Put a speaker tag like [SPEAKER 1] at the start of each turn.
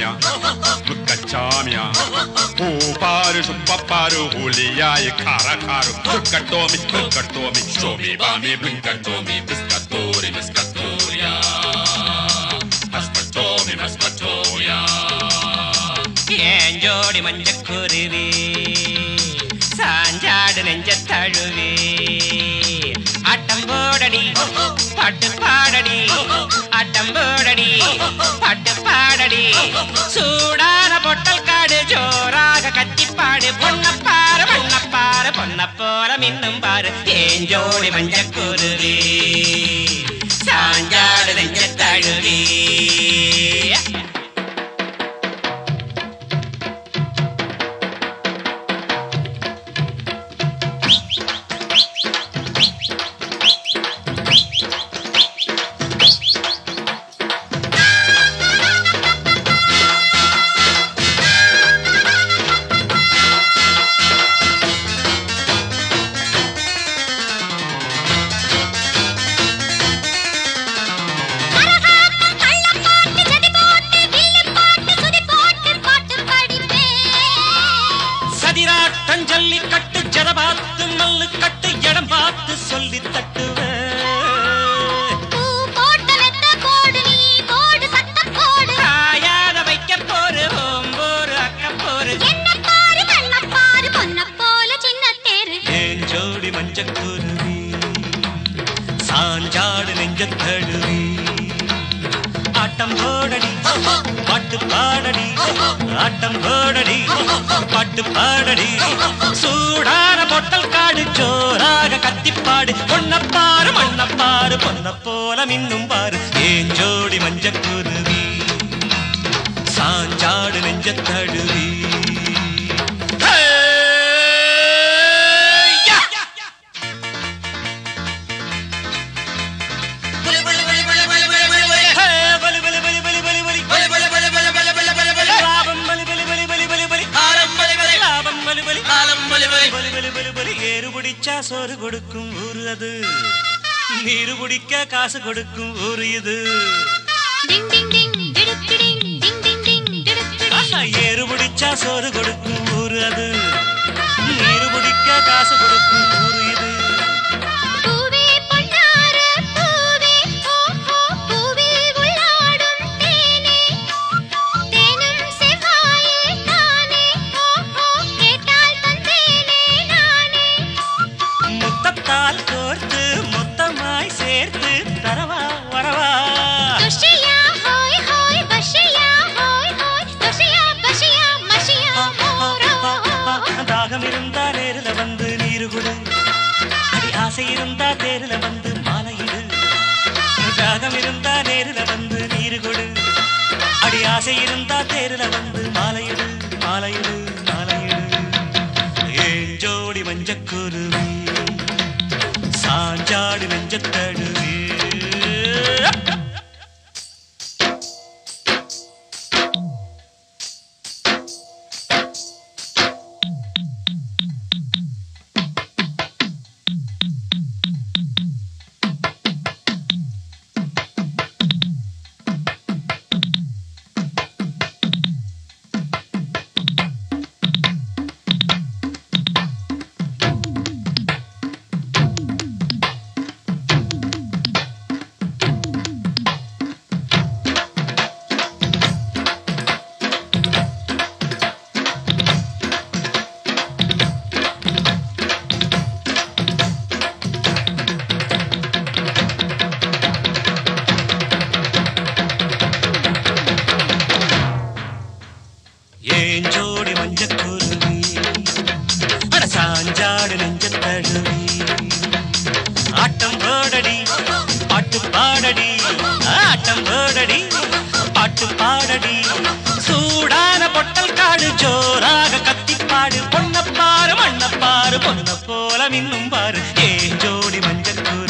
[SPEAKER 1] Chomia, look at Chomia. Oh, paru, paparu, hulia, caracaru. Look at Tommy, show me, bami, blink at Tommy, Biscatori, Biscatoria. Mascatomi, Mascatoria.
[SPEAKER 2] Enjodi manjakurivi, Sanjad Ninjataruvi. Atambodadi, Padapadadi, Atambodadi, Padapadadi, Sudana bottle card, Joraga Katipadi, Ponapara, Ponapora Minumbar, Enjodi Manjakuri, Sanjad Ninjataruvi. Tanjali kattu jadabaattu mallu kattu edam paathu solli tattuve potta metta kodu nee kodu satta kodu kaayada vaikka poru homboru akka poru enna paru ponna pola chinna theru en jodi manjakkuruvi saanjaadu nenjathaduvi aatam podadi pattu paadadi aatam podadi pattu paadadi சூடான பொட்டல் காடு ஜோராக கத்திப்பாடு பொன்னப்பாரு மண்ணப்பாரு பொன்ன போல மின்னும் பாரு ஏன் ஜோடி மஞ்சக்குருவி சாஞ்சாடு நெஞ்சத்தடுவி ஏறுபடிச்சா சோறு கொடுக்கும் ஊரு அது நீரு குடிக்க காசு கொடுக்கும் ஊரு இது ஏறுபடிச்சா சோறு கொடுக்கும் ஊரு அது நீரு குடிக்க காசு கொடுக்கும் ஊரு இது கோர்த்து மொத்தமாய் சேர்த்து தரவா வரவா துஷியா ஹோய் ஹோய் பஷியா ஹோய் ஹோய் துஷியா பஷியா மஷியா மோரோ தாகம் இருந்தா நேருல வந்து நீரு குடு அடி ஆசை இருந்தா தேருல வந்து மாலையிடு தாகம் இருந்தா நேருல வந்து நீரு குடு அடி ஆசை இருந்தா தேருல வந்து மாலையிடு மாலையிடு மாலையிடு ஏன் ஜோடி மஞ்சக்குருவி சாஞ்சாடு நெஞ்சத்தடுவே ஏன் ஜோடி மஞ்சக்குருவி அட சாஞ்சாடு நெஞ்சத்தடுவி ஆட்டம் போடடி பாட்டு பாடடி ஆட்டம் போடடி பாட்டு பாடடி சூடான பொட்டல் காடு ஜோராக கத்திப்பாடு பொன்னப்பாரு மண்ணப்பாரு பொன்ன போல மின்னும் பாரு ஏன் ஜோடி மஞ்சக்குருவி